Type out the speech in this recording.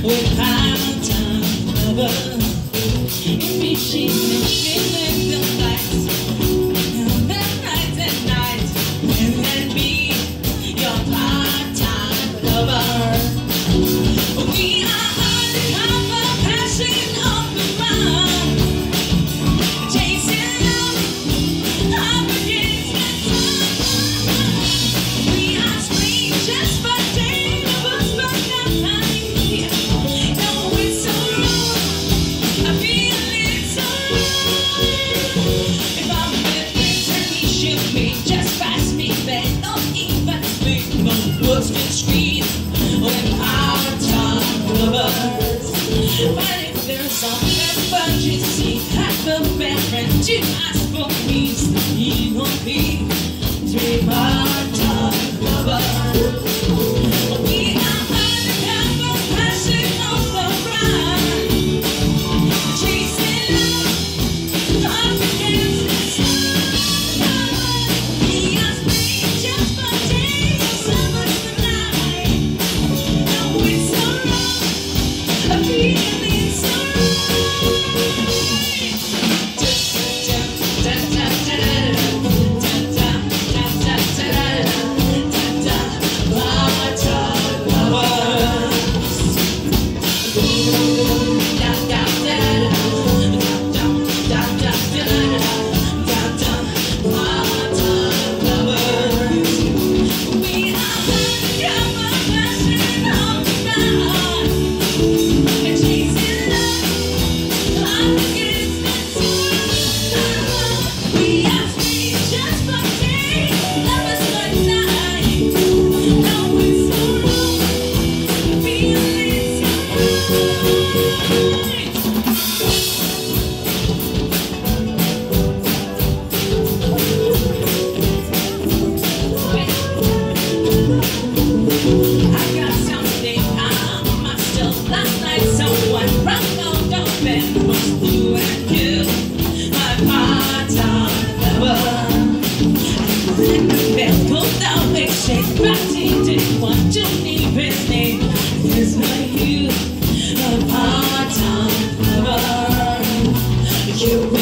with part-time lover. In me she makes me live the lights, and then night and night, and then be your part-time lover. We are undercover, passing on the run, chasing love up against the sun. We are strangers but dangerous, but not honey. No, it's so wrong, I feel it's so wrong. If I'm with friends and he shoot me, just pass me back. Don't even speak, no words can scream when part-time lovers. But if there's some emergency, have a parent to ask for me, so he won't be three part-time lovers. We are undercover, passing on the run, chasing love up against the sun. We are strangers but dangerous, lovers tonight. No, it's so wrong, I feel it's so didn't want to leave his name. It's not you, a part-time lover. You